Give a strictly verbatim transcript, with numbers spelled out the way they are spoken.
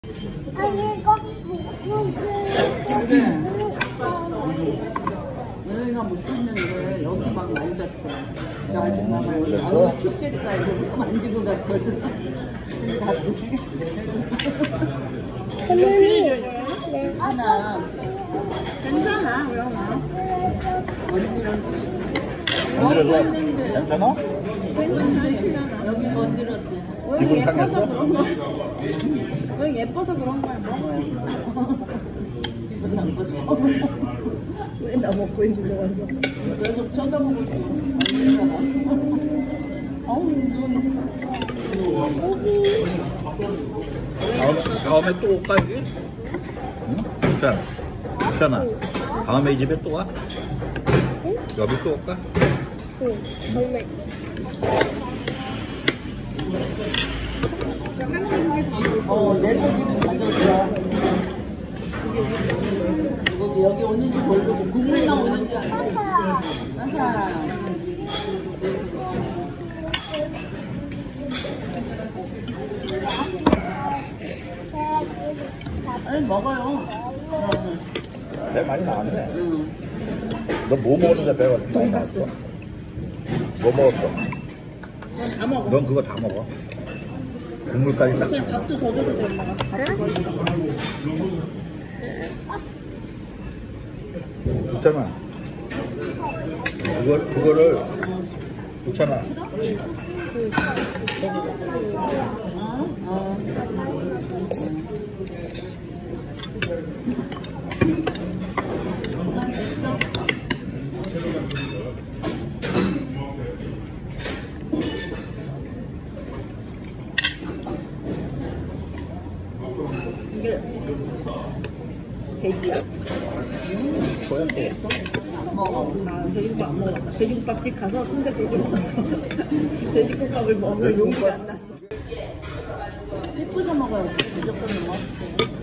아니 이거 그래. 여기가 못 갔는데 여기 막 만졌대. 저 아줌마 말고 아우 축제니까 이거 만지고 갔거든. 근데 갔더니 할머니 하나 괜찮아, 그러나. 언니랑 건드려도 했는데 괜찮아? 괜찮아. 여기 건드렸대. 여기 기분 예뻐서 상했어? 그런 거야. 여기 예뻐서 그런 거야, 먹어요. 기분 나빴어. 왜 나 먹고 있는 거 가서. 계속 쳐다보고 있어. 언니가 어우 눈. 다음에, 다음에 또 올까 여기? 응? 괜찮아. 괜찮아. 다음에 이 집에 또 와? 여기 또 올까? 응 정말 어, 내 고기는 가져오자. 이거지, 여기 오는지 모르고 국물 나오는 줄 알고. 아하. 아니, 먹어요. 배 많이 나왔네. 응. 너 뭐 먹었는데 배가 많이 나왔어? 뭐 먹었어? 넌 다 먹어. 넌 그거 다 먹어. 국물까지 딱. 그냥 밥도 더 줘도 돼, 엄마가. 밥도 더 줘. 있잖아. 그걸, 그거를, 있잖아. 어? 이게 돼지야. 소연 또. 먹어. 나 돼지국밥 안 먹어봤다. 돼지국밥집 가서 순대 불고기 줬어. 돼지국밥을 먹을 용기가 안 났어. 씹어서 먹어야지. 무조건 먹어.